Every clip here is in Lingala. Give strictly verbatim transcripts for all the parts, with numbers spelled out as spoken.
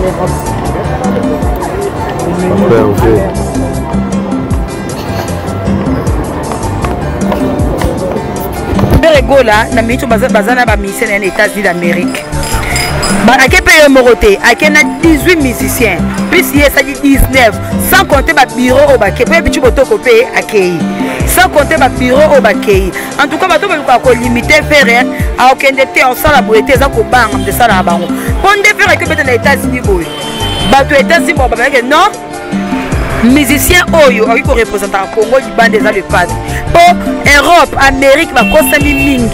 Gola na mitu bazana ba musicien en États-Unis d'Amérique. Ba aké paye moroté, aké na dix-huit musiciens, plus il y a dix-neuf, sans compter ba bureau au baké, pour bitu botoko paye aké. Sans compter ba bureau au baké. En tout cas, bato ba ko limiter faire a aucun dété en sala boité za ko bang de sala bango. Pour de faire que peut na États-Unis boy. Bato États-Unis ba ba non. Musicien oyo a eu pour représenter le Congo Liban déjà le padre. Pour Europe, Amérique, va consommer mingi.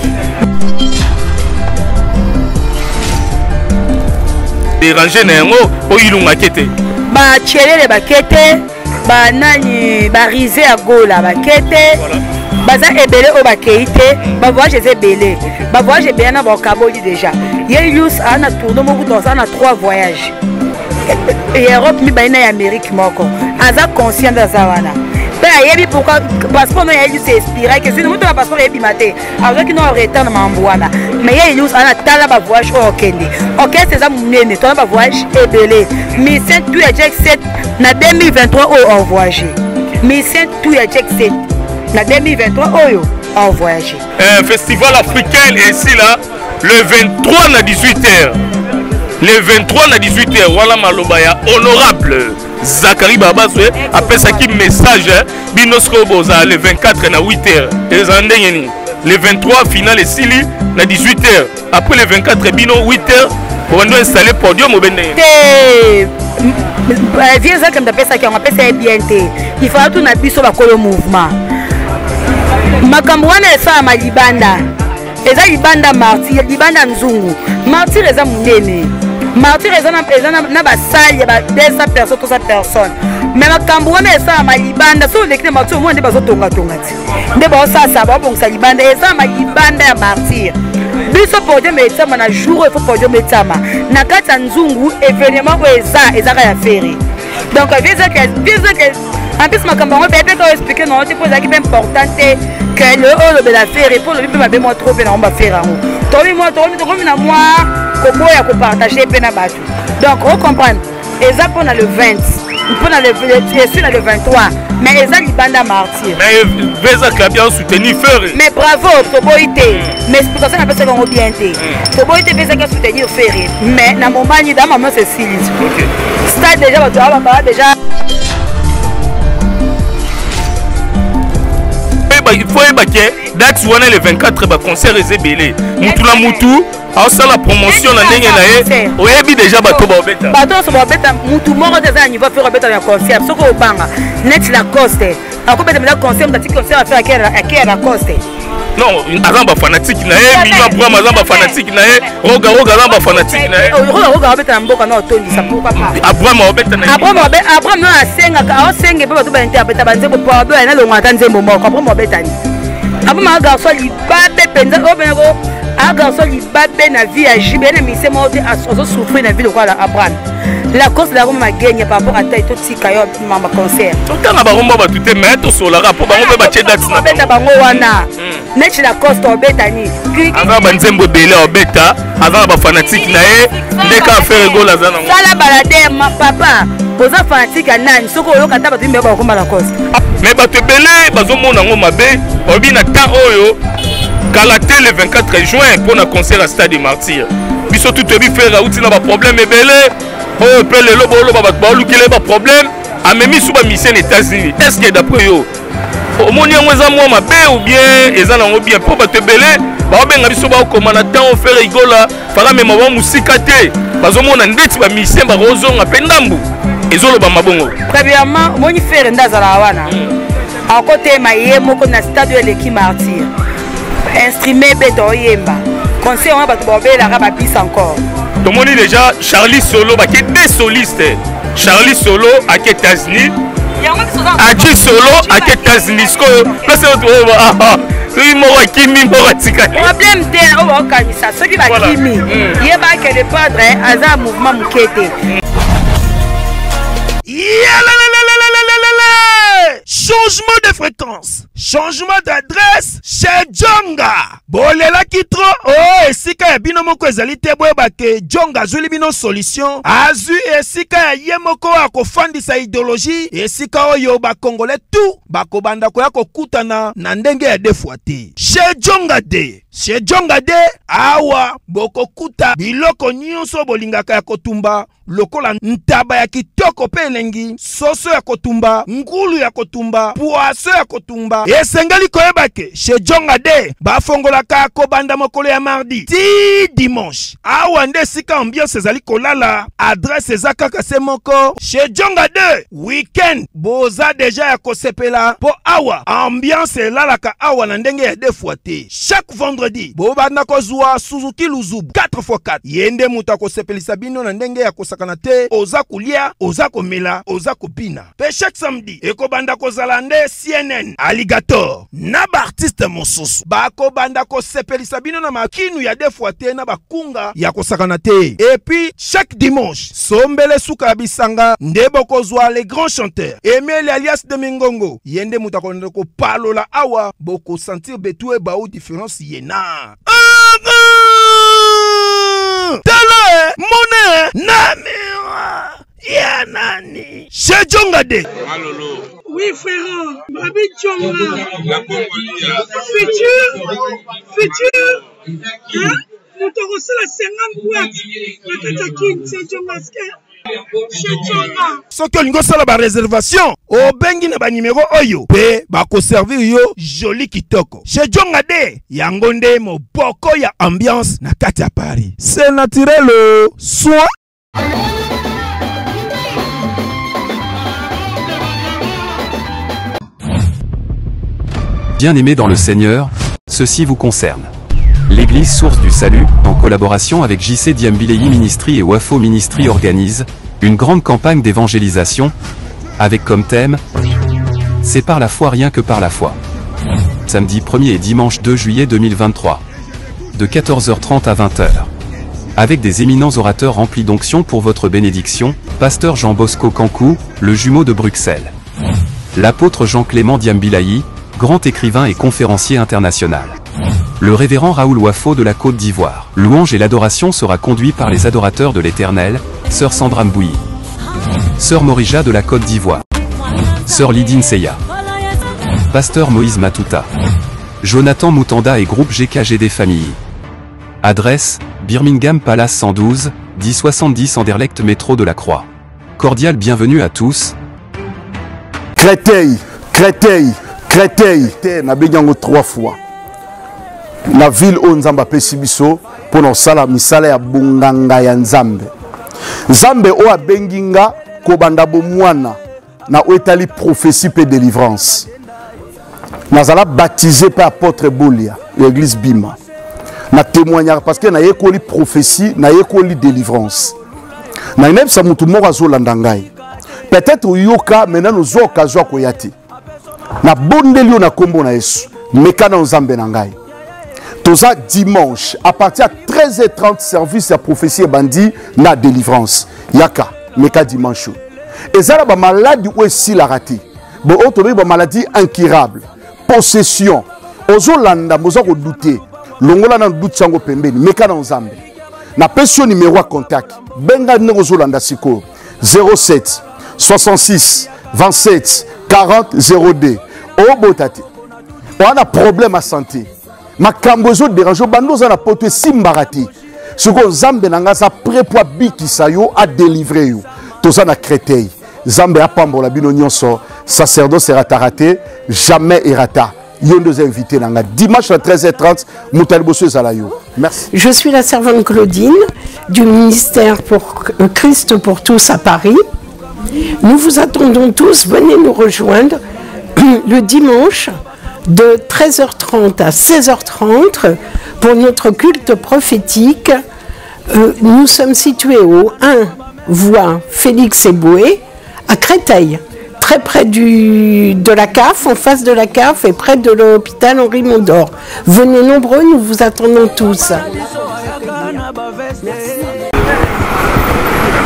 Déranger n'engo pour ilunga kete. Ba tchele le bakete, ba nani ba risé à gola bakete. Baza ebele o bakeite, ba voyage ebele. Ba voyage ebele na ba kabodi déjà. Yeyus ana tourné mo dans ana trois voyages. Et Europe mi baina ya Amérique moko. Aza conscient de ça wana. Yebi pourquoi passeport no yebi c'est inspiré que si nous avons passeport yebi maté avec nous retard na mambwana mais yebi nous ana tala ba voyage au Kenya OK c'est ça munene toi ba voyage ebele mais c'est tout ya Jack sept na deux mille vingt-trois au en voyage mais c'est tout ya Jack sept na deux mille vingt-trois au en voyage un festival africain ici là le vingt-trois à dix-huit heures le vingt-trois à dix-huit heures voilà malobaya honorable Zachary Babaswe après ça qui message Binosko Boza le vingt-quatre à huit heures le vingt-trois final et Sili à dix-huit heures après le vingt-quatre Bino huit heures pour nous installer podium au Bénin. Viens ça comme d'après ça qui on appelle ça bien il faut tout na biso ba kolo mouvement makamwana esa ma libanda eza libanda martyr libanda nzungu martyr eza munene martyr eza na eza na ba salle ba deux cents personnes trois cents personnes mais makamwana esa ma libanda so lekine martyr mo nde bazo tonga tonga ti nde ba sasa ba bongisa libanda eza ma libanda ya martyr biso podium etama na jour il faut podium etama na kati nzungu événement eza eza ya feri donc visa que visa que en plus makambo on peut pas expliquer non c'est pour ça qui est important que le haut de la feri pour le bébé m'a trop bien on va faire en toi moi toi moi na moi comment ya ko partager pe na batu donc on comprend eza pour le vingt pour le sur le vingt-trois mais eza libanda martyr mais visa que bien soutenir feri mais bravo toboité mais c'est pour ça qu'on appelle ça qu'on bien té toboité visa que soutenir feri mais na moment ni dans maman c'est Silis OK stade déjà va va déjà il faut évacuer date le vingt-quatre ba concert ezebele mutu na mutu asa la promotion na ndenge na ye oyebi déjà bato ba obeta bato so ba obeta mutu moko déjà niveau faire obeta na concert soko obanga net la coste akobeta na concert ndati concert affaire akera akera coste non azamba fanatique na ye minyo Abraham azamba fanatique na ye roga roga azamba fanatique na ye roga roga obeta na mboka na otondi sa pourquoi pas Abraham obeta na Abraham obeta Abraham na senga ka o senge pe bato ba interpreta banzembo po ba na longa tanzembo moko Abraham obeta ni Abraham garçon libabe penza obengo a garçon libabe na vie à jibe na mise mo de aso souffrir na vie de quoi Abraham la cause la Roma gagne par rapport à taille tout tika yo mama concert tout temps ba romba ba tout mais to sola rapport ba romba ba chedats na beta bango wana net la coste obeta ni ava banzembo bele obeta ava ba fanatique na ye ndeka faire goal azana sala balade ma papa poza fanatique nani soko yo kata ba timbe ba komba la coste mais ba te bele bazo mona ngo mabe obi na temps oyo kalaté le vingt-quatre juin pour un concert à Stade des Martyrs biso tout ebi faire outi na ba problème ebele oh pe le lobo lobo ba ba lukele ba problème amemi sous ba mission aux États-Unis est-ce que d'après yo omoni ngweza mwa mabe ou bien ezana ngo bien pour ba te belé ba benga biso ba komana temps faire rigola fala mema ba musika te bazo mona ndeti ba mission ba rozonga pe ndambu ezolo ba mabongo tabiama omoni faire ndazala wana à côté maye moko na stade de l'équipe martyr instrument beto yemba conseil on va tomber la raba bis encore tout le monde déjà Charlie Solo ba qui deux solistes Charlie Solo à États-Unis Adji Solo à États-Unis ko place autre ah oui mo kimi mo tika problème de o kanisa ceux qui va kimi yeba que le padre aza mouvement mukete Changement changement de fréquence, changement d'adresse chez Djonga. Bolela kitro, oh, esika ya bino moko ezali te boyeba ke Djonga azuli bino solution. Azu esika ya ye moko akofandisa idéologie, esika oyo ba Congolais tout bakobanda koya kokutana na ndenge ya defuate. Chez Djonga de, chez Djonga de, awa bokokuta biloko nyonso bolingaka ya kotumba. Lokola ntaba ya kitoko pe elengi, soso ya kotumba, ngulu ya kotumba, poaso ya kotumba. Esengeli koyebake, chez Djonga de, bafongolaka kobanda mokolo ya mardi ti dimanche. Awa nde sika ambiance ezali kolala, adresse eza kaka se moko. Chez Djonga de, weekend, boza deja ya kosepela, po awa, ambiance elalaka awa na ndenge ya defuate. Chaque vendredi, bobanda kozwa Suzuki Luzubu quatre fois quatre. Yende muta kosepelisa bino na ndenge ya kosaka kanate oza kulia oza komela oza kopina pe chaque samedi ekobanda kozala nde C N N Alligator na ba artiste mosusu bakobanda kosepelisa bino na makinu ya defuate na bakunga ya kosakana te. Et puis chaque dimanche sombele suka ya bisanga nde bokozwa les grands chanteurs Emile alias de Mingongo yende muta konde ko palola awa boko sentir betou e ba ou différence yena Tala Mone Namira Yanani Chez Djonga de. Oui frère, Babi Djonga Futur Futur Hein Nous t'aurons la cinquante boîtes La Katakin Chez Djonga Chez Djonga Soki olingo sala ba réservation o bengi na ba numéro oyo pe ba ko servir yo joli kitoko. Chez Djonga de yango nde moboko ya ambiance na kati ya Paris. C'est naturel soit. Bien-aimés dans le Seigneur, ceci vous concerne. L'église Source du Salut, en collaboration avec J C Diambileyi Ministry et Wafo Ministry organise une grande campagne d'évangélisation, avec comme thème « C'est par la foi rien que par la foi ». Samedi premier et dimanche deux juillet deux mille vingt-trois, de quatorze heures trente à vingt heures. Avec des éminents orateurs remplis d'onction pour votre bénédiction, Pasteur Jean Bosco Kankou, le jumeau de Bruxelles. L'apôtre Jean-Clément Diambileyi, grand écrivain et conférencier international. Le révérend Raoul Wafo de la Côte d'Ivoire. Louange et l'adoration sera conduit par les adorateurs de l'Éternel, Sœur Sandra Mbouyi, Sœur Morija de la Côte d'Ivoire, Sœur Lydine Seya, Pasteur Moïse Matuta, Jonathan Moutanda et groupe G K G des familles. Adresse, Birmingham Palace cent douze, dix soixante-dix Anderlecht métro de la Croix. Cordial bienvenue à tous. Créteil, Créteil, Créteil, na benyango trois fois. La ville où Nzamba Pesibiso pour nos sala misala ya bunganga ya Nzambe. Nzambe o abenginga kobanda bomwana na oetali prophétie pe délivrance. Nazala baptisé par apôtre Bolia, l'église Bima. Na témoignage parce que na yekoli prophétie, na yekoli délivrance. Na nem sa mutu moko azolanda ngai. Peut-être yoka maintenant nous occasion koyati. Na bondeli na kombo na Yesu, meka na Nzambe na ngai. Toza dimanche à partir de treize heures trente service ya prophétie bandi na délivrance. Yaka meka dimanche. Et ça ba maladie ou si la raté. Bo autori ba maladie incurable. Possession. Ozolanda mozo ko douter. Longola na doute sango pembeni meka na Nzambe. Na pension numéro à contact. Benga ngo zolanda siko zéro sept soixante-six vingt-sept quarante zéro deux. O botate. On a problème à santé. Ma kambozo dérange bando za na poto simbarati. Soko Nzambe nanga za prépoa biki sayo a délivrer yo. Toza na Créteil. Nzambe apambola bino nyonso, sacerdoce sera raté, jamais erata. Yon deux invités nanga dimanche à treize heures trente Moutali Bosso Zalayo. Merci. Je suis la servante Claudine du ministère pour Christ pour tous à Paris. Nous vous attendons tous, venez nous rejoindre le dimanche de treize heures trente à seize heures trente pour notre culte prophétique. Euh, nous sommes situés au un voie Félix Eboué à Créteil, très près du, de la C A F, en face de la C A F et près de l'hôpital Henri Mondor. Venez nombreux, nous vous attendons tous.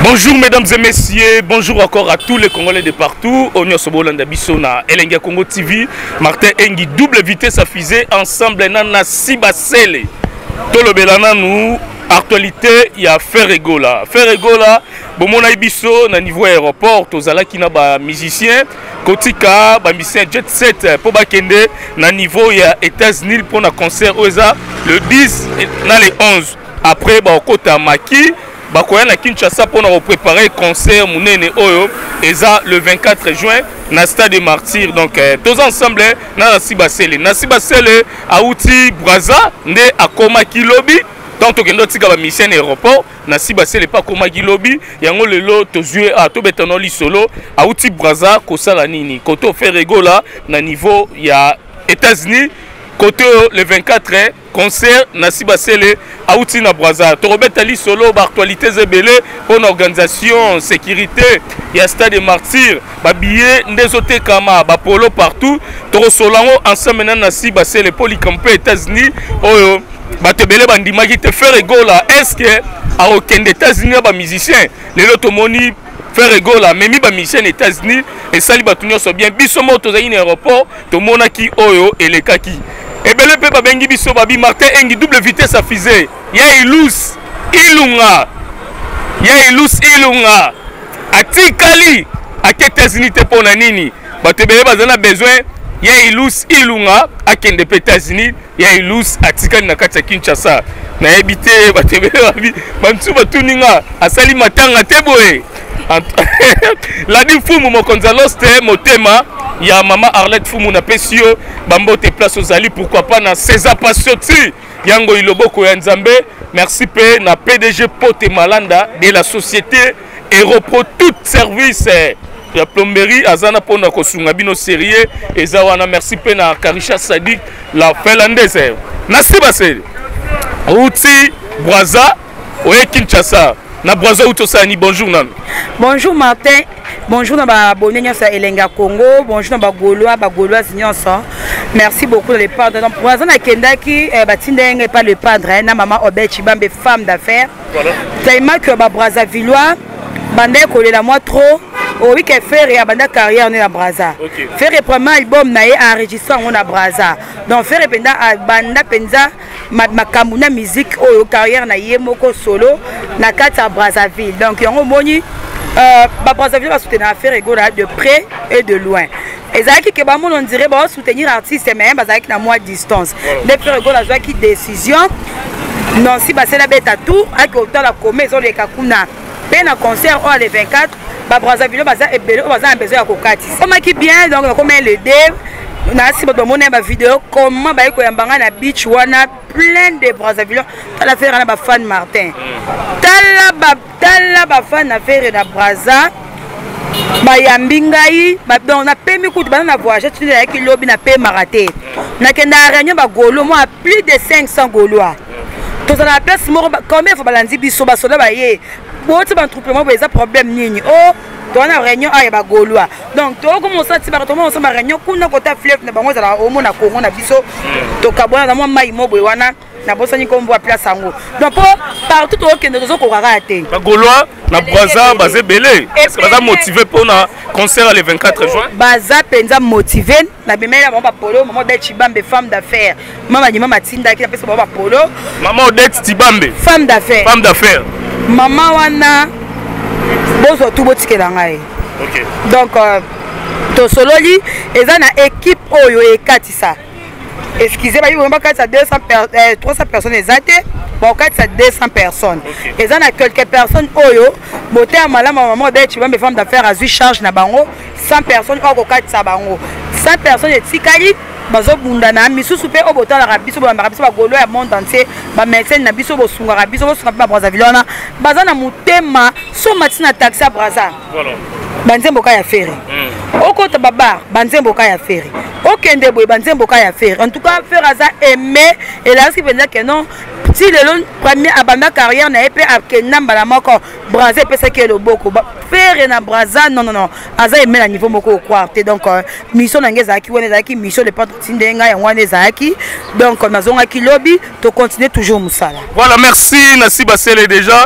Bonjour mesdames et messieurs, bonjour encore à tous les Congolais de partout. Onyo Sobolanda Bissona, Elenga Congo T V, Martin Engi, double vitesse à fusée, ensemble nana Sibasele. Tolo Belana nous, actualité, il y a Ferregola. Ferregola, bon mon biso na niveau aéroport, tozala ki na ba musicien, kotika ba musicien jet set pour ba kende na niveau ya États-Unis pour na concert oza le dix na le onze. Après ba kota maki bakoya na Kinshasa pour nous préparer concert munene oyo eza le vingt-quatre juin na stade des Martyrs. Donc eh, tous ensemble na Sibasele na Sibasele auti Braza nde akoma kilobi tant que ndo tika ba mission aéroport na Sibasele pas koma kilobi yango lelo tozue a to betano li solo auti Braza kosala nini koto Ferregola na niveau ya États-Unis. Côté le vingt-quatre concert na Sibasele auti na Braza to Robert Ali solo ba actualité zebele pour l'organisation sécurité ya stade des Martyrs ba billet ndezote kama ba polo partout to solango ensemble na Sibasele polycampé États-Unis oyo ba tebele bandima ki te Ferregola est-ce que a aucun États-Unis ba musicien les automoni Ferregola memi ba mission États-Unis et sali batunyo so bien biso moto za in aéroport to monaki oyo elekaki et bele pe ba bengi biso babi Martin Engi double vitesse à fusée ya ilus ilunga ya ilus ilunga atikali a États-Unis te pona nini ba te bele bazana besoin ya ilus ilunga a kende pe États-Unis ya ilus atikali na kati ya Kinshasa na ebité ba te bele babi bantu batuninga asali matanga te boye la di fumu mokonzalos te motema ya mama Arlette fumu na pesio bambo te place aux ali pourquoi pas na César Pasioti yango iloboko ya Nzambe. Merci pe na P D G Pote Malanda de la société Aéropro tout service ya plomberie azana pona kosunga bino sérieux ezawana. Merci pe na Karisha Sadik la finlandaise na Sibasele outi Braza oye Kinshasa na Braza utosani. Bonjour nan. Bonjour Martin, bonjour na ba bonenya sa Elenga Congo, bonjour na ba Gaulois, ba Gaulois nyonso. Merci beaucoup les padres. Donc Braza na kendaki batindenge pas le padre na maman Obet Chibambe femme d'affaires. Voilà. Tellement que ba Brazzavillois bande kolela moi trop. Oui que faire et abanda carrière na Braza. Okay. Faire premier album na e enregistré on na Braza. Donc faire penda banda penza ma makambu na musique o carrière na ye moko solo na kata Brazzaville. Donc yango moni euh ba Brazzaville va soutenir Ferregola de près et de loin. Ezaki que ba mon on dirait ba soutenir artiste mais ba zaki na moi distance. Les Ferregola za ki décision non si ba c'est la bête à tout à autant la commerce les kakuna pe na concert au le vingt-quatre ba Brazzaville ba za ebele ba za besoin ya kokati. Comment qui bien donc comment le dev na si ba mona ba vidéo comment ba ko yambanga na beach wana plein de Brazzaville tala faire na ba fan Martin tala ba tala ba fan na faire na Braza ba yambingai ba donc na pemi kutu ba na voyage tu na ki lobby na pe maraté na kenda réunion ba golo moi plus de cinq cents golois to ça la place moro combien faut balanzi biso ba soda ba ye bote ba troupement ba ça problème nini oh dans la réunion à ba golois donc to comme ça ti ba to mo ça ba réunion kuna kota fleuve na bango za la omo na Congo na biso to kabona na mo mai mo boy wana na bosa ni kombo place ango donc partout au kende zo ko raté ba golois na Braza basé belé est-ce que baza motivé pour na concert le vingt-quatre juin baza penza motivé na bemela ba polo maman Odette Chibambe femme d'affaires maman ni maman Tinda ki pesa ba polo maman Odette Chibambe femme d'affaires femme d'affaires maman wana bozo tout botikela ngai. OK donc euh, to sololi eza na équipe oyo ekatisa. Excusez-moi, il y a deux cents euh, trois cents personnes exactes. Bon, c'est deux cents personnes. Et il y a quelques personnes oyo, boté à malam maman ben tu vas me femme d'affaires à charge na bango, cent personnes au quatre ça bango. cent personnes et tikali bazo bunda na misusu pe o bota la rabiso ba rabiso ba golo ya monde entier, ba médecin na biso bo sunga rabiso bo sunga ba Brazzaville na baza na mutema so matina taxi à Braza. Voilà. Banzembo ka ya ferry. Okota baba banzembo ka ya ferry. Okende boy banzembo ka ya ferry. En tout cas faire ça aimer et là ce qui veut dire que non si le premier abanda carrière na épée à kenamba la moko Braza peut que le boko faire na Braza non non non aza aimer la niveau moko quoi donc mission ngeza ki wona zaki mission de patindenga ya wana zaki donc mazonga ki lobby to continuer toujours musala. Voilà merci na Sibasele déjà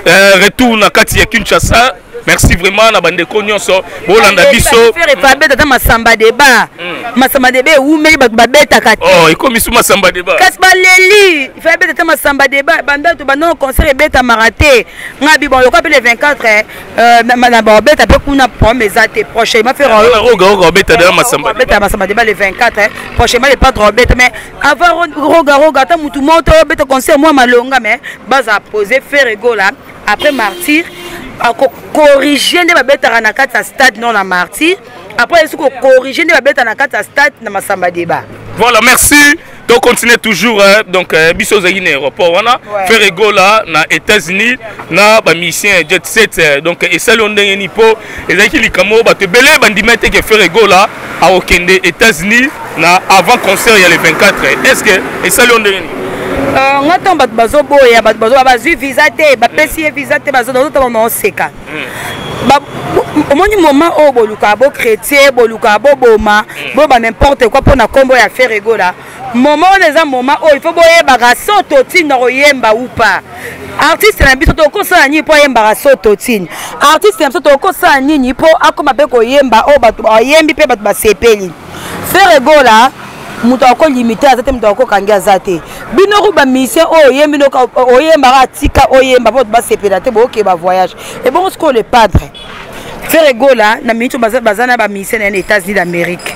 retour na kati ya Kinshasa. Merci vraiment na bande konyoso bolanda biso faire faire tata masamba débat masamba débat ou mais ba beta kati oh iko misu masamba débat kas baleli faire tata masamba débat banda to banda concert beta maraté ngabi bon le le vingt-quatre euh na ba beta pe kuna promesa te prochainement faire roga roga beta de masamba beta masamba débat le vingt-quatre prochainement le pas trop beta mais avant roga roga ta mutu moto beta concert moi malonga mais baza poser faire gola après martyr à corriger les babes à la stade non la martyr après il faut corriger les babes à la stade dans ma samba débat. Voilà, merci. Donc continuez toujours hein, donc biso za ine aéroport wana faire rigola na États-Unis na ba mission jet set donc et ça l'on ndenge ni po ezaki likamo ba te belé bandimete ke faire rigola à okende États-Unis na avant concert il y a le vingt-quatre est-ce que et ça l'on ndenge ni on attend bat bazo boya bat bazo bazu visa te ba pesi visa te bazo dans tout moment seka ba au moment où boluka bo chrétien boluka bo boma bo ba n'importe quoi pour na combo ya faire rigola moment les moment où il faut boyer bagaso totine royemba ou pas artiste na biso to ko sa ni po yemba gaso totine artiste na biso to ko sa ni po akoma be ko yemba o batu ba yembi pe batu ba sepeli faire rigola mutu ako limité azate mutu ako kangi azate bino ko ba mission o yembi no o yemba atika o yemba po ba sepela te bo ke ba voyage et bon ce que le padre faire rigola na minute bazana ba mission na États-Unis d'Amérique.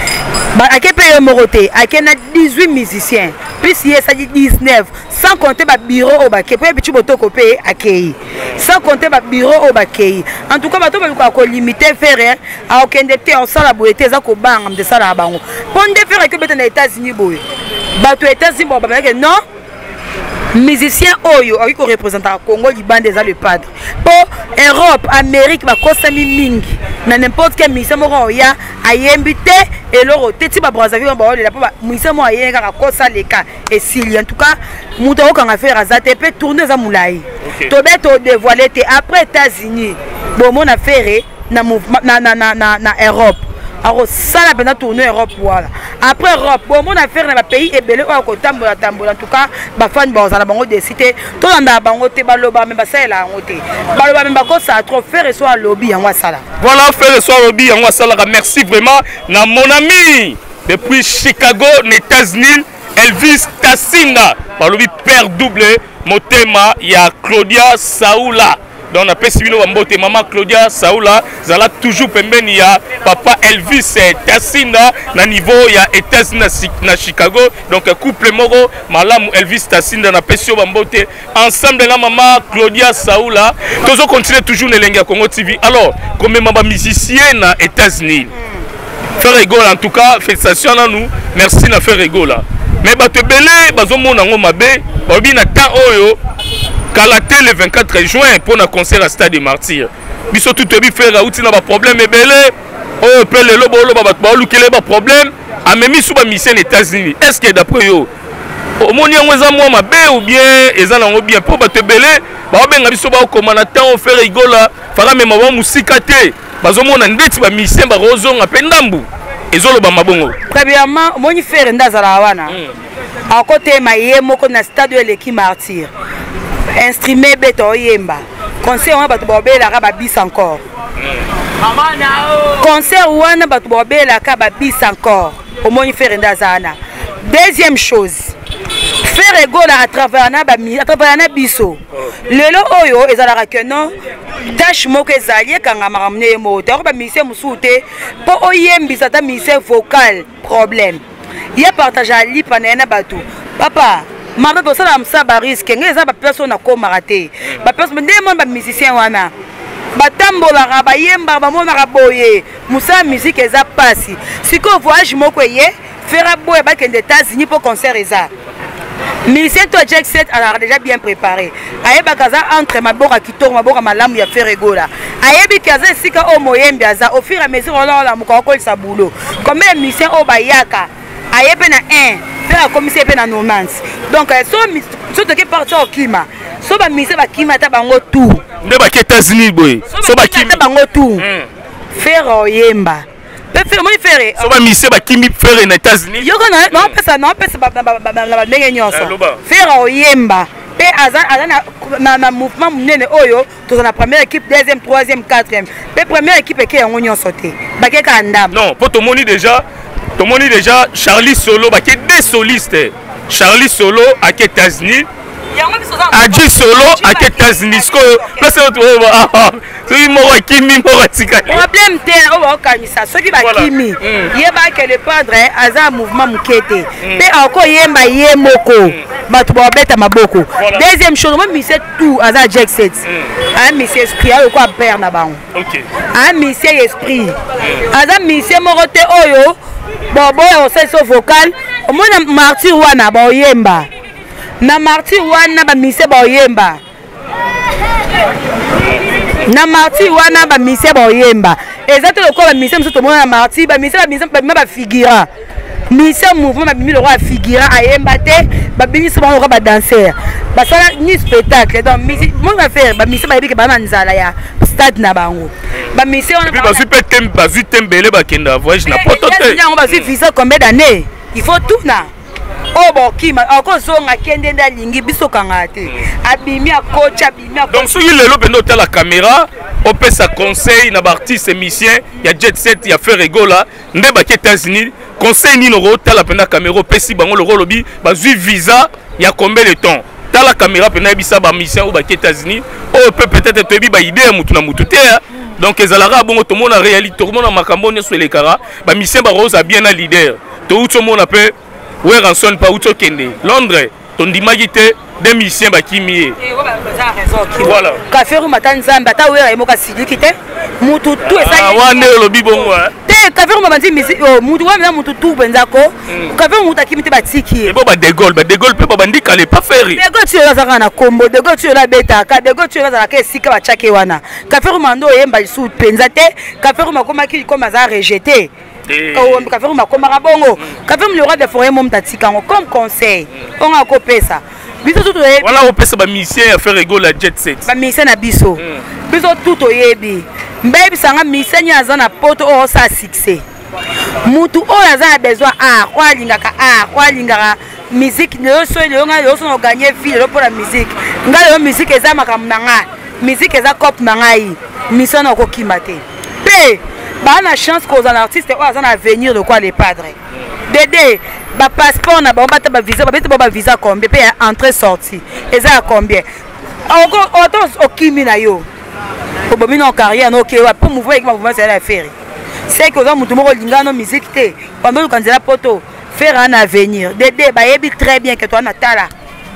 À quel pays moroté? À quel dix-huit musiciens. Puis il y a dix-neuf. Sans compter le bureau au baquet. Puis il y a des copés à Kei. Sans compter le bureau au baquet. En tout cas, il y a des limités faire. À aucun député, on sent la beauté. Ça qu'on bang de ça là bas. Pour ne faire que les États-Unis boy. Bateau États-Unis bon non. Musicien Oyo, qui représente le Congo, Liban déjà le padre. Pour Europe, Amérique, va consommer mingi. Na n'importe quel musicien Oya a invité et l'euro. Teti ba Brazzaville, ba ole la pa musicien mo aye ka kosa le cas et s'il en tout cas, muto ko affaire azate peut tourner za moulai. To beto dévoiler te après États-Unis. Bon mon affaire na na na na na Europe. Alors ça la peine tourner Europe voilà. Après Europe, bon mon affaire na pays et belé o ko tambola tambola en tout cas ba fan ba za bango de cité to na bango te baloba me ba sala ngote. Baloba me ba ko ça trop faire soit lobby en sala. Voilà faire soit lobby en sala. Merci vraiment na mon ami depuis Chicago, les États-Unis, Elvis Tassinda. Balobi père double motema ya Claudia Saoula. Donc on a fait civil au maman Claudia Saoula, zala toujours pembeni ya papa Elvis Tassinda na niveau ya États-Unis na Chicago. Donc couple moro malamu Elvis Tassinda na pesio bambote ensemble na maman Claudia Saoula. Tous on continue toujours les lenga Congo T V. Alors comme maman musicien na États-Unis. Faire rigoler en tout cas, félicitations à nous. Merci na faire rigoler. Mais bato belé bazomona ngo mabe, babi na temps oyo Kalaté le vingt-quatre juin pour un concert à Stade des Martyrs. Biso tout ebi faire outil na ba problème ebele. Oh pele lo bolo ba ba lukele ba problème. A memi sous ba mission aux États-Unis. Est-ce que d'après yo au moni ngo za moi mabe ou bien eza na ngo bien pour ba te belé, ba benga biso ba ko mana temps on faire rigola, fala mema ba musika te. Bazomona ndeti ba mission ba rozonga pe ndambu. Ezolo ba mabongo. Premièrement, moni faire ndazala wana. À côté maye moko na Stade de l'Équipe Martyr. Instrument beto yemba concert wana bato bobela ka babis encore concert wana bato bobela ka babis encore au moins faire ndazana. Deuxième chose faire rigola à travers na ba à travers na biso lelo oyo ezala que non tâche moko ezali kanga maramne moto ba mission musute po oyembisa ta mission vocal problème ya partage ali panena bato papa Marbe pour ça la msa ba risque ngeza ba personne na ko maraté ba personne ndemo ba musicien wana ba tambola ba yemba ba mona ka boye musa musique eza pasi siko voyage moko ye fera boye ba kende États-Unis pour concert eza musicien to Jack set a déjà bien préparé ayeba kaza entre mabora kitoko mabora malamu ya faire rigola ayebi kaza sika o moyembi aza au fur et à mesure on la moko ko sa boulot comme musicien o ba yaka ayebe na un faire comme c'est na romance donc so so to ke partir au climat so ba mise ba climat ta bango tout nde ba ke États-Unis boy so ba climat ta bango tout faire oyemba pe faire moi faire so ba mise ba kimi faire na États-Unis yo kana non pesa non pesa ba ba ba ndenge nyonso faire oyemba pe aza aza na mouvement munene oyo toza na première équipe deuxième troisième quatrième pe première équipe eke yango nyonso te bakeka ndam non po tomoni déjà tomoni déjà Charlie Solo bake deux solistes Charlie Solo à États-Unis Adji Solo à États-Unis ko place autre ah c'est mo kimi mo tika problème te o ba kanisa soki ba kimi yeba que le padre aza mouvement mukete pe ako yemba yemoko batu ba beta maboko deuxième chose moi monsieur tout aza Jack set ah monsieur esprit a ko père na bango OK ah monsieur esprit aza monsieur morote oyo bobo o senso vocal o mona martyr wana ba yemba na martyr wana ba mise ba oyemba na martyr wana ba mise ba oyemba exactement le quoi ba mise muso to mona martyr ba mise ba mise ba ba figura mise mouvement ba bimi le roi figura ayemba te ba bimi so ba ba danser ba sala ni spectacle donc musique moi va faire ba mise ba yebike ba manzala ya stade na bango ba mise wana ba super temp ba zu tembele ba kenda voyage na poto te on va suivre visa combien d'années il faut tout na oh bon kima encore zonga kende nda lingi biso kanga te abimi coach abimi donc soki lelo pendo ta la caméra on peut sa conseil na ba artiste musicien ya jet set ya faire rigola nde ba États-Unis conseil ni no ta la penda caméra pesi bango le rolobi ba zu visa ya combien de temps ta la caméra penda bisa ba musicien ou ba États-Unis on peut peut-être te bi ba idée mutu na mutu te donc ezalara bongo to mona réalité to mona makambo nyo sur les cara ba musicien ba rose bien na leader to uto mona pe ouais rançon pas où tu kende Londres ton dimagité des musiciens bakimi voilà café room matanzamba ta wera emoka siliki te mutu tout ça wane lo bibongo te café room banzi musique mutu wana mutu tout benzako café room mutakimi te batiki et ba de Gaulle ba de Gaulle pe ba bandika le pas faire de Gaulle tu là zaka na combo de Gaulle tu là beta ka de Gaulle tu là zaka sika ba chake wana café room ando yemba su penza te café room akoma ki koma za rejeter oh café room akoma bongo café room le roi de forêt mom tatika comme conseil on a copé ça biso tout oyebi voilà on peut ça ba musicien à faire rigoler la jet set ba musicien na biso biso tout oyebi mbebi sanga musicien aza na poto o sa succès mutu o aza na besoin ah kwa lingaka ah kwa lingaka musique le so le nga le so no gagner fille le pour la musique nga le musique eza makamanga musique eza cop mangai mission na ko kimate pe ba na chance ko za artiste o aza na avenir de quoi les padres Dédé, ba passeport na ba bata ba visa ba beta ba visa combien pe entrée sortie eza combien encore autant okimi na yo ko bomi na carrière no ke wa pour mouvement avec mouvement c'est la faire c'est que za mutu moko lingano musique te pendant quand la poto faire un avenir Dédé ba yebi très bien que toi na tala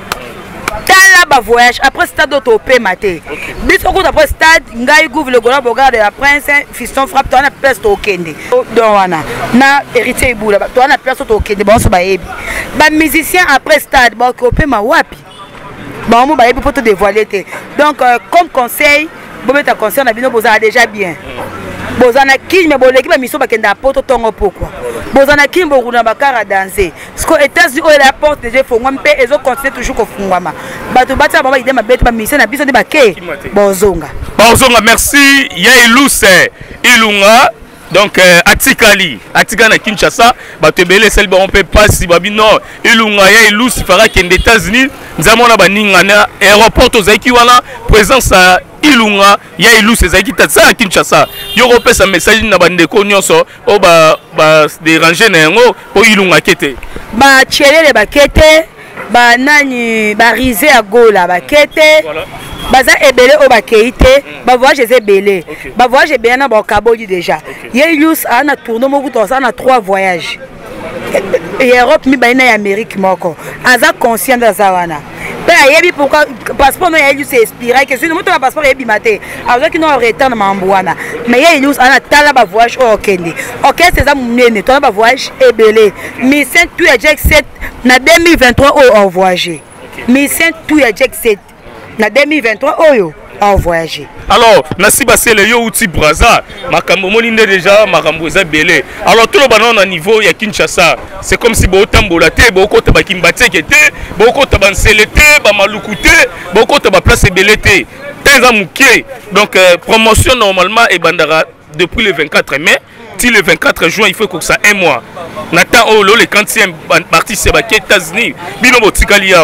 tala ba voyage après stade auto pe maté biso ko après stade ngai gouvre le gola bogarde la prince fiston frappe toi na peste au kende donc wana na héritier ibula toi na peste au kende bon so ba yebi ba musicien après stade ba ko pe ma wapi ba mo ba yebi poto dévoiler te donc euh, comme conseil bo mettre conseil na bino boza déjà bien bozana kilme boleki ba miso bakenda poto tongo pourquoi bozana kimbo kuna bakara danser parce que États-Unis la porte déjà fongwa mpe ezo continuer toujours ko fongwama bato batsa baba idema beto ba mission na biso de bake bozonga bozonga merci ya iluse ilunga donc euh, atikali atika na Kinshasa bato belé sel ba on peut pas si babino ilunga ya iluse fara kende États-Unis nzamona baninga na aéroport ozaki wana présence à ilunga ya iluse ezaki tatsa Kinshasa yo pesa message na bandeko nyonso o ba ba déranger na yango po ilunga kete ba chelele ba kete ba nani ba risé à gola ba kete baza ebele o ba keite ba voyage ebele ba voyage bien na ba kaboli déjà ya iluse ana tourner mo kuto sana trois voyages et Europe mi ba na Amérique moko aza conscient de ça wana. Yebi pourquoi passeport no yeli c'est expiré que si nous moto passeport yebi maté alors que nous retard na mambwana mais yeli us ana tala ba voyage au Kenya OK c'est ça munene toi ba voyage ebele mais c'est tout ya Jack sept na deux mille vingt-trois au voyager mais c'est tout ya Jack sept na deux mille vingt-trois oyo en voyager. Alors, Nasiba c'est le yo outil Braza, makambo moni déjà makambo za belé. Alors tout le banon à niveau ya Kinshasa, c'est comme si bo tambola te, bo ko ba kimbate te, bo ko ba nselete, ba malukute, bo ko ba place belé te. Tenza muké. Donc euh, promotion normalement et bandara depuis le vingt-quatre mai, si le vingt-quatre juin il faut que ça un mois. Nathan Olo le quantième parti c'est ba États-Unis, bino botikali yawa.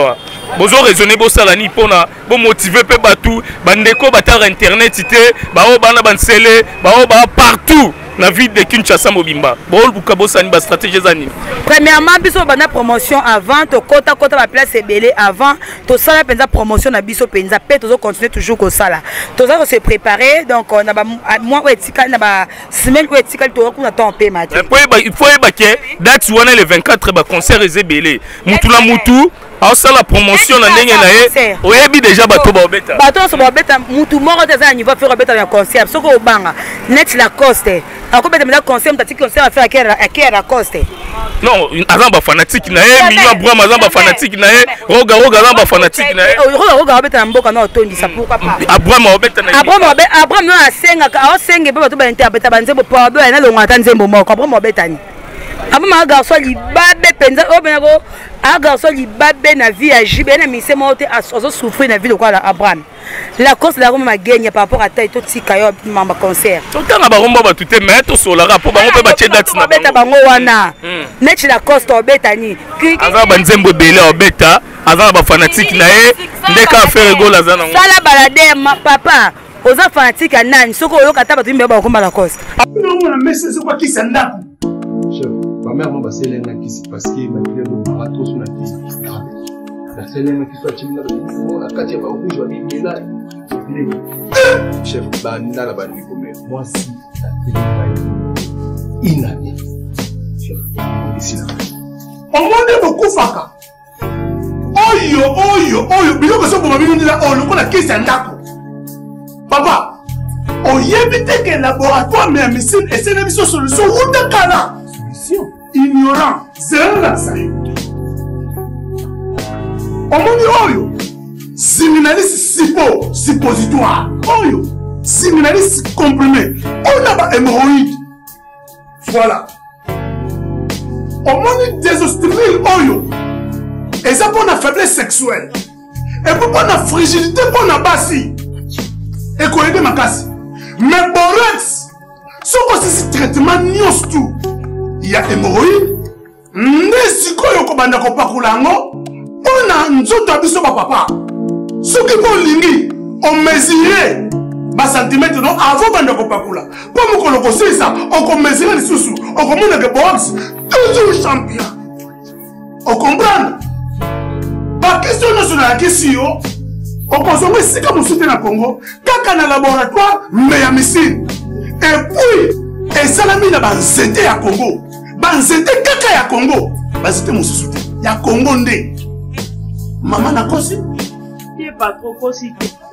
bozo raisonner bo sala ni pona bo motiver pe batu bandeko batara internet ité ba o bana bansele ba o ba partout la ville de Kinshasa mobimba bon buka bosani ba stratégie zani. Premièrement biso bana promotion avant to kota kota ba place ebele avant to sala penza promotion na biso penza pe to continuer toujours ko sala to za se préparer donc on a ba moi etika na ba semaine etika to ko na temps pe match il faut ba ke date wana le vingt-quatre ba concert ezebele mutu na mutu a sala promotion na ndenge na ye oyebi déjà bato ba obeta bato so ba obeta mutu moko te za niveau faire obeta na concert soko obanga net la coste akobeta na concert mtati concert a faire à qui à la coste non azamba fanatique na ye million Abraham azamba fanatique na ye roga roga azamba fanatique na ye roga roga obeta na mboka na otondi sa pourquoi pas Abraham obeta na Abraham obeta Abraham no asenga ka asenga pe bato ba interpreta banzembo pa ba na longa tanzembo moko Abraham obeta ni Abraham a garçon libabe penza obenako a garçon libabe na vie à jibe na mise mote aso souffrir na vie de quoi Abraham la cause la Roma gagne par rapport à taille tout tika yo mamba concert tout temps ba romba ba tout te mettre sur la rapport ba on peut ba che date na beta bango wana net la coste obeta ni aza banzembo bele obeta aza ba fanatique na ye ndeka faire gol aza na sala balade papa oza fanatique à nani soko oyoka ta bato mbeba komba la coste non na messe c'est quoi qui s'endako chef ma mère m'a passé l'un qui s'est parce que ma fille nous va trop sur la tête la seule qui soit timide on a quatre pas rouge va bien là chef banda la bandi comme moi si ça fait une année chef ici là on m'a beaucoup faka oyo oyo oyo bilo que ça pour ma vie là oh le qui s'endako papa on y évite que laboratoire mais médecine et c'est une solution ou de cana ignorant c'est la ça omoni oyo séminaliste sipo suppositoire oyo séminaliste comprimé on a ba hémorroïde voilà omoni désostérile oyo et ça pour la faiblesse sexuelle et pour la fragilité pour la basi et qu'on aide ma casse mais borex ce que c'est traitement nios tout il y a hémorroïde ndesi koyo ko banda ko pakulango ona nzoto abiso ba papa ce qui ko lingi on mesurer ba centimètre non avant banda ko pakula po mo ko loko ça on ko mesurer les sous on ko mona que box toujours champion on comprend ba question nationale question on consomme si comme soutien na Congo kaka na laboratoire mais ya missile et puis et salami na ba nzete ya Congo banzete kaka ya Congo bazite mususu te ya Congo nde mama na kosi ye pas trop kosi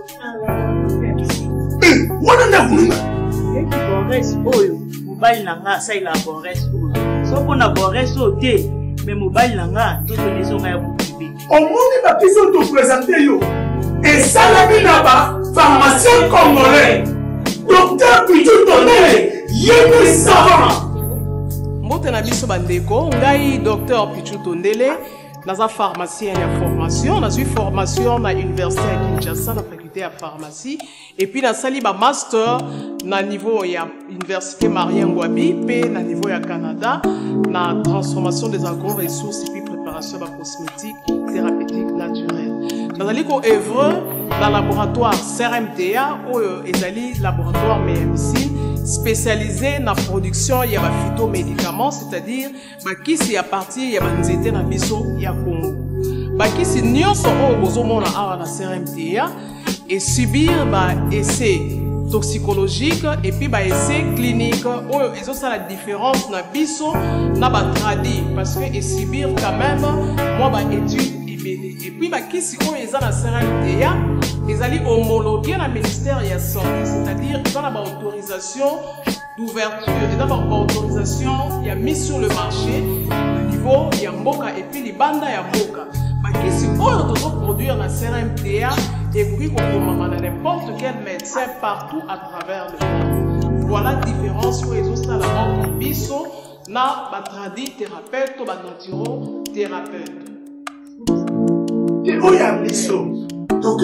eh wana na kununga e ki bores oyo mobali na nga sai la bores oyo so pona bores o te mais mobali na nga to to leso nga ya bubibi omoni ba kiso to présenter yo et salami na ba pharmacien congolais docteur Pichu Tondele yémi savant mbote na biso bandeko ngai docteur Pichu Tondele naza pharmacien ya formation nazwi formation na université ya Kinshasa na faculté ya pharmacie et puis nasali ba master na niveau ya université Marien Ngouabi pe na niveau ya Canada na transformation des agro-ressources et puis préparation de cosmétiques thérapeutiques naturelles nazali ko œuvre dans laboratoire C R M T A ou ezali laboratoire M M C spécialisé dans la production de phytomédicaments, c'est-à-dire qui à partir de nzete na biso ya Congo. Qui si nyonso o bozomona awa na C R M T A et subir ba essai toxicologique et puis ba essai clinique oyo ezosa la différence na biso na ba tradi parce que et subir quand même moi ba étude et puis bah qui si on est à la C R M T A ils allaient homologuer la ministère de la santé, c'est-à-dire ils ont la autorisation d'ouverture, ils ont la autorisation il y a mis sur le marché le niveau il y a Mboka et puis les bandes il y a Mboka bah qui si on doit produire la C R M T A et puis on peut n'importe quel médecin partout à travers le monde. Voilà la différence pour les autres à la mort biso na batradi thérapeute ou naturothérapeute. Et où y a mission? Donc,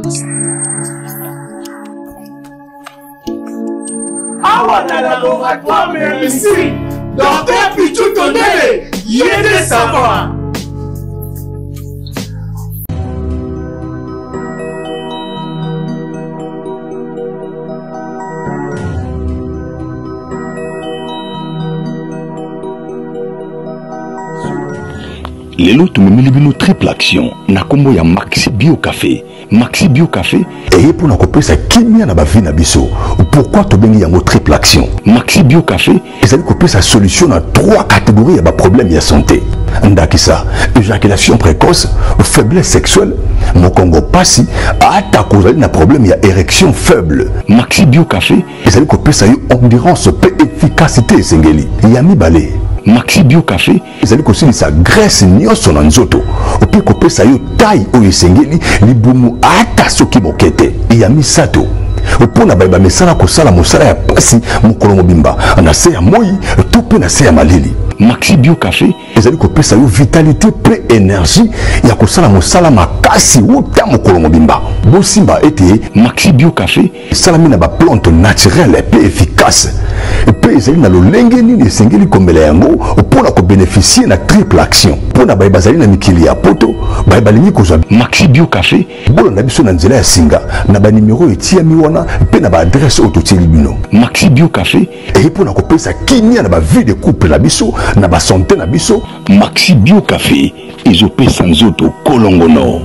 awa na laboratoire mais ici, docteur Pichu Tondele, yé des savants. lelo tumemeli bino triple action na kombo ya Maxi Bio Café. Maxi Bio Café eye pour na kopesa kimia na bavi na biso. Pourquoi tobengi yango triple action? Maxi Bio Café ezali kopesa solution na trois catégories ya ba problème ya santé. Ndakisa, éjaculation précoce, faiblesse sexuelle, mokongo pasi, ata kozali na problème ya érection faible. Maxi Bio Café ezali kopesa yo endurance pe efficacité esengeli. Yami balé. Maxi Bio Café ezali kosilisa graisse nyonso na nzoto ope kopesa yo taille oyo esengeli libumu ata soki mokete ya misato opona bayeba mesala kosala mosala ya pasi mokolo mobimba na se ya moi to pe na se ya malili. Maxi Bio Café ezali kopesa yo vitalité pe énergie ya kosala mosala makasi uta mokolo mobimba. Bosimba ete Maxi Bio Café salami na ba plante naturelle pe efficace pe ezali na lolenge nini esengeli kombela yango opona ko bénéficier na triple action pona bayeba zali na mikili ya poto bayeba lingi kozwa Maxi Bio Café bolo na biso na nzela ya singa na ba numéro etia miwana pe na ba adresse ototeli bino. Maxi Bio Café e pona kopesa kimia na ba vie de couple na biso na ba santé na biso. Maxi Bio Café ezopesa nzoto kolongono.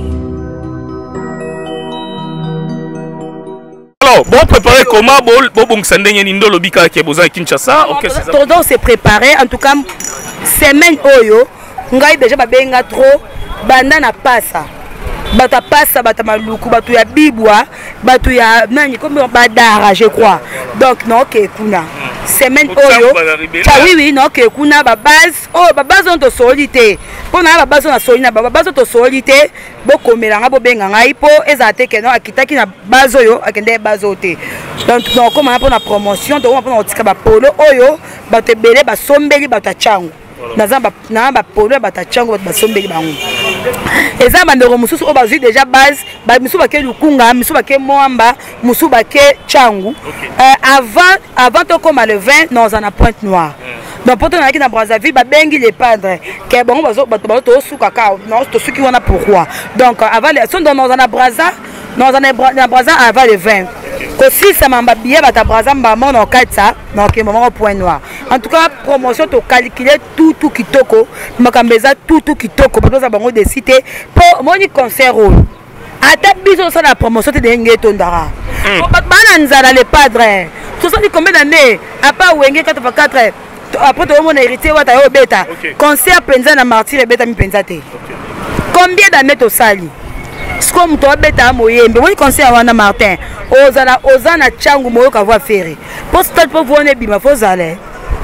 Alors, bon préparer comment bon bon sandenge ni ndolo bika ke boza Kinshasa. OK, c'est ça. Tout s'est préparé en tout cas semaine oyo ngai déjà ba benga trop banda na pasa. Bata pasa bata maluku batu ya bibwa batu ya nani comme badara je crois. Donc non OK kuna. Semaine oyo ta oui oui non que kuna ba base oh ba base on to solité pona ba base on a solina ba base to solité boko melanga bo benga ngai po ezate ke no akitaki na base oyo akende base ote donc donc comme on a promotion donc on a tika ba polo oyo ba te belé ba sombeli ba ta changu na zamba na ba polo ba ta changu ba sombeli bango eza ba ndoro mususu o bazui déjà base ba misu ba ke lukunga misu ba ke moamba musu ba ke changu avant avant to comme le vingt dans en Pointe Noire. Donc pour toi qui na Brazzaville ba bengi les padres que bon bazo bato bato suka ka non to suki wana pourquoi donc avant les sont dans en Brazza dans en Brazza avant le vingt aussi ça m'a billet bata Brazza mba mon en quatre donc moment au Point Noir. En tout cas promotion to calculer tout tout kitoko makambeza tout tout kitoko parce que bango de cité pour moni concert ata biso ça la promotion te denge tondara bana nzala les padres tout ça dit combien d'années à part wenge quatre-vingt-quatre après tout le monde hérité wata yo beta concert penza na martyr beta mi penza te combien d'années to sali comme to beta moyembe woni concert wana Martin ozala ozana changu moyo ka voix ferré pour stade pour voir ne bima faut aller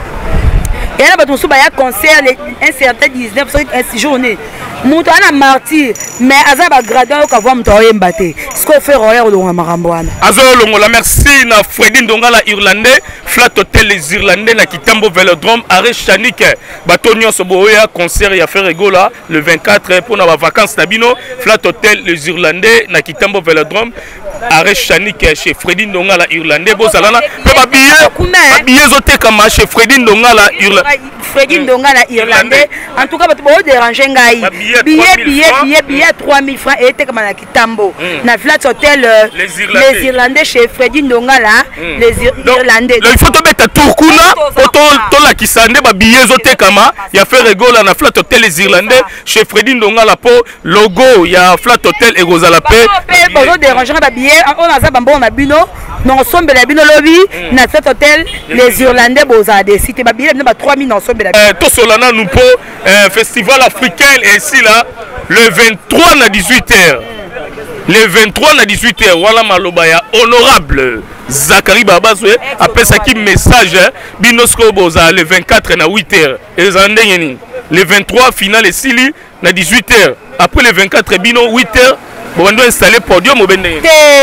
et là bato suba ya concert un certain dix-neuf journée mutu ana martyr mais azaba gradin ka voix mto yemba te ce qu'on fait royer lo makambo wana azo longola merci na Freddy Ndongala irlandais Flat Hotel les Irlandais na Kitambo Velodrome arrêt Chanik bato nyonso boya concert ya faire gola le vingt-quatre pour na vacances nabino Flat Hotel les Irlandais na Kitambo Velodrome arrêt Chanik chez Freddy Ndongala irlandais bozalana pe ba billet billet zoteka ma chez Freddy Ndongala irlandais Freddy Ndongala irlandais en tout cas bato bo déranger ngai billet billet billet billet trois mille francs et teka na Kitambo na Flat Hotel les Irlandais chez Freddy Ndongala les Irlandais il faut to beta tourkuna to to la kisande ba billet zotekama ya faire rigola na Flat Hotel les Irlandais chez Freddy Ndongala po logo ya Flat Hotel et Gozala pe bozo déranger ba billet on a za bambo na bino non sombe la bino lobby na Flat Hotel les Irlandais boza de cité ba billet ba trois mille non sombe la euh to solana nous po festival africain et ici là le vingt-trois à dix-huit heures le vingt-trois à dix-huit heures voilà malobaya honorable Zakari Babazwe après ça qui message binosko boza le vingt-quatre à huit heures et zandengeni le vingt-trois final et sili na dix-huit heures après le vingt-quatre bino huit heures bon doit installer podium au bendengeni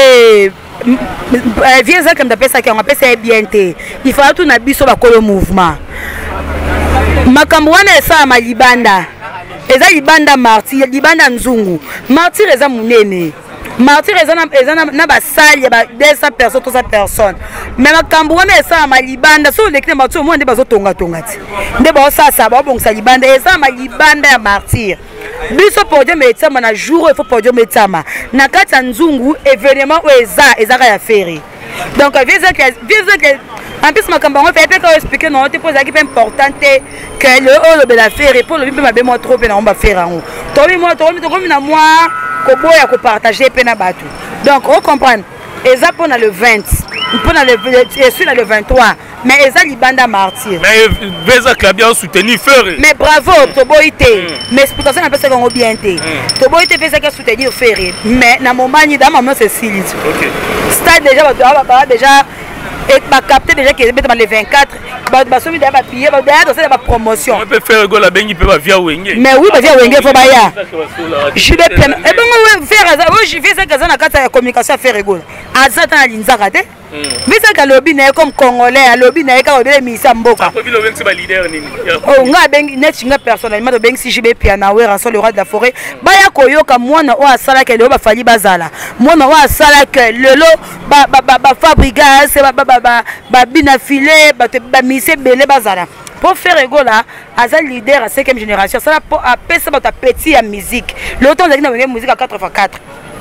vieux ça comme d'après ça qui on appelle ça bien té il faut tout na biso ba kolo mouvement makambo wana esa malibanda eza libanda martyr libanda nzungu martyr eza munene martyr eza na na ba salle ba deux cents personnes trois cents personnes mais makambo wana esa malibanda so lekine martyr mo nde bazo tonga tonga ti nde ba sasa ba bongisa libanda eza malibanda ya martyr biso podium etama na jour il faut podium etama na kati ya nzungu événement o eza eza ya feri donc vieux que vieux que en plus makambo ngo fait que expliquer non te pose qui est importante que le haut le la faire pour le bien moi trop pe na on va faire en to bi moi to to comme na moi ko boya ko partager pe na batu donc on comprend et ça pour le vingt pour le sur le vingt-trois mais eza libanda martyr mais veza klabia soutenir faire mais bravo to boité mais explication na pesa ngo bien té to boité pesa que soutenir faire mais na moment ni dans maman c'est silly OK stade déjà ba déjà et ba capter déjà que mettre le vingt-quatre ba ba somi da ba payer ba da c'est ba promotion on peut faire go la bengi peut ba via wenge mais oui ba via wenge faut ba ya je vais bien et bon faire ça je fais ça dans la carte de communication faire go azata na linzaka te bisa ka lobby na comme congolais lobby na ka obele misa mboka ko bilo bengi ba leader nini oh nga bengi net nga personnellement to bengi si je vais piana we ranso le roi de la forêt ba ya koyoka mwana o asala ke le ba fali bazala mwana o asala ke lelo ba ba ba fabrigas ba ba ba ba bina filet ba te ba mise belé bazala pour faire ego là aza leader à cinquième génération ça pour apesa ba ta petit à musique le temps de na musique à quatre fois quatre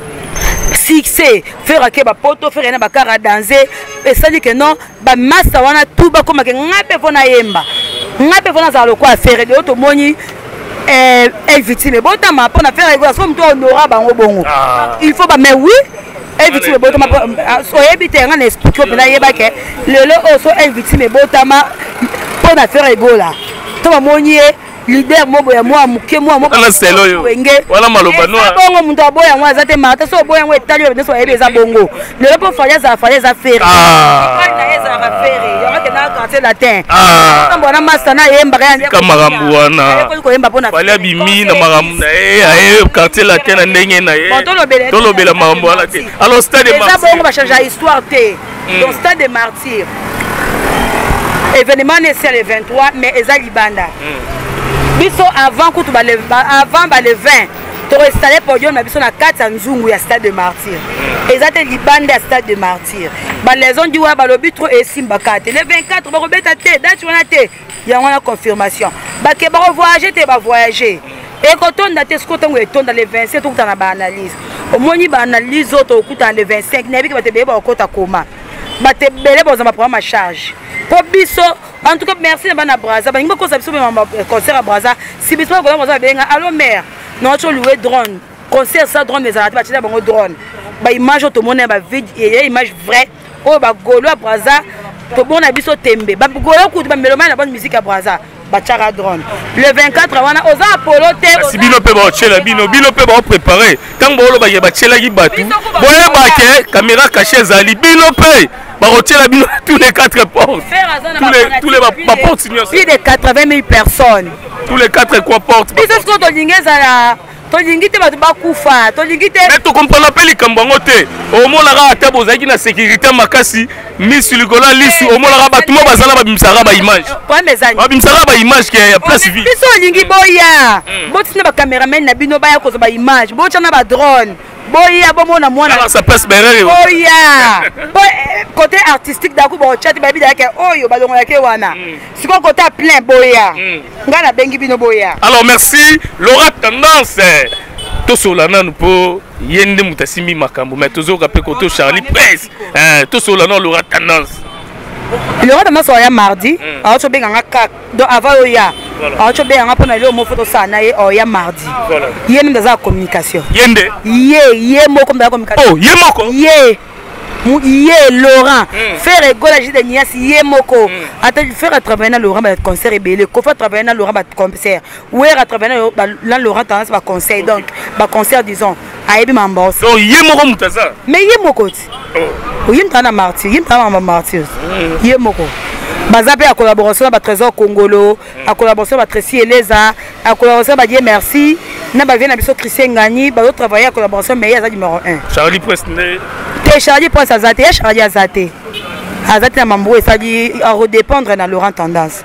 succès faire que ba poto faire na ba kara danser et ça dit que non ba massa wana tout ba comme que ngape fona yemba ngape fona za lo quoi faire de auto moni euh elle victime botama pour na faire ego so mto honora bango bongo il faut ba mais oui elle victime botama so ebite nga na explique ko na yeba ke le lo so elle victime botama pour na faire ego là to ba moni leader mobo ya moi muke moi mobo na selo yo wala maloba no bongo muntu aboya moi azate mata so boya ngwe tali yo so ebeza bongo le po fanya za fanya za faire ah na eza ra faire yo ka na quartier latin ah mbona master na yemba ya kamarambu wana ko yemba pona fanya bimi na marambu na eh aye quartier latin na ndenge na ye to lobela marambu wana te alors stade de martyr bongo ba changer histoire te donc stade de martyr événement c'est le vingt-trois mais eza libanda biso avant que tu ba le avant ba le vingt to installer podium na biso na quatre ya nzungu ya stade de martyr ezate libanda ya stade de martyr ba les on dit wa ba lobi trop esimba kate le vingt-quatre ba robeta te date wana te ya wana confirmation ba ke ba voyager te ba voyager et quand on a te ce côté où est dans le vingt-sept tout dans ba analyse au moni ba analyse auto okuta le vingt-cinq na bi ba te be ba okota koma ba te bele ba za ma programme charge pour biso en tout cas merci na Braza ba ngiko ça biso ba concert à Braza si biso ba Braza benga allo maire non to louer drone concert ça drone les artistes ba bango drone ba image to mona ba vidéo et image vrai o ba golo à Braza to bona biso tembe ba golo ku ba meloma na bonne musique à Braza ba chara drone le vingt-quatre wana oza apollo te si bino pe ba chela bino bino pe ba préparer tant bolo ba yeba chela gi batu boye ba ke caméra cachée zali bino pe ba retirer bino tous les quatre portes tous les tous les ba portes signaux plus de quatre-vingt mille personnes tous les quatre quoi portes biso ko to lingeza la to lingite ba ba kufa to lingite mais to comprendre pe likambo ngote o mo la ga ta bozaki na sécurité makasi miss ligola lisu o mo la ga ba tumo bazala ba bimsara ba image pas mes amis ba bimsara ba image ke ya place vie biso lingi boya botina ba cameraman na bino ba ya ko ba image botina ba drone boya bomona mwana ça passe berere boya côté artistique d'accord bon chat ba bi da ke oyo ba longo yake wana siko côté plein boya ngana bengi bino boya alors merci Laura Tendance to solana nous po yende mutasimi makambo mais tozo ka pe côté Charlie Presse hein to solana Laura Tendance Laura Tendance ya mardi a to benga ngaka donc avant oya a to benga pona le mo photo sana ye oya mardi yende ndaza communication yende ye ye moko ndaza communication oh ye moko ye Yé Laurent faire égola de nias yé moko attends faire travailler Laurent ba concert et belé ko faire travailler Laurent ba concert ouais à travailler là Laurent tendance ba conseil donc ba concert disons ayebi mamboss donc yé moko mutaza mais yé moko oh yé mtana martyr yé mtana martyr yé moko baza pe a collaboration ba trésor congolo a collaboration ba Tracy Eleza a collaboration ba Dieu merci na ba vient na biso Christian Ngani ba travailler a collaboration mais ya numéro un Charlie Presse Charlie pense à Zate, Charlie à Zate. À Zate, à Mambo, ça dit à redépendre dans Laurent Tendance.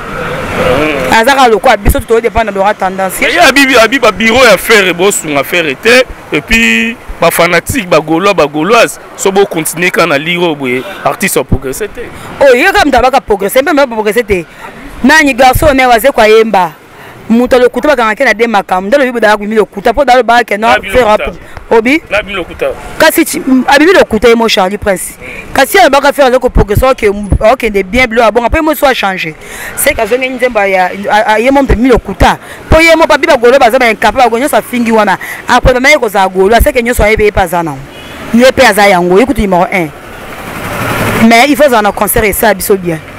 À Zara, le quoi, bisous, tout dépend de Laurent Tendance. Il y a Bibi, Bibi, bureau à faire et boss, on a fait été. Et puis, ma fanatique, ma gaulois, ma gauloise, so beau continuer quand on a lire au bout, artiste a progressé. Oh, il y a comme d'abord progressé, même pas progressé. Nani garçon, on est wasé quoi yemba. muto lokuta bakanga na de makam ndalo bibo da kwimi lokuta po dalo ba ke no faire obi na bi lokuta kasi abibi lokuta e mo Charlie Prince kasi elle ba faire ko progression que OK de bien bleu bon après moi soit changer c'est que zonga nzemba ya yemo mpe mi lokuta po yemo pa biba golo baza ba incapable gonyo sa fingi wana après ba mai ko za golo c'est que nyo so ebe pas zana ni pe aza yango ikuti numéro un mais il faut en concert et ça biso bien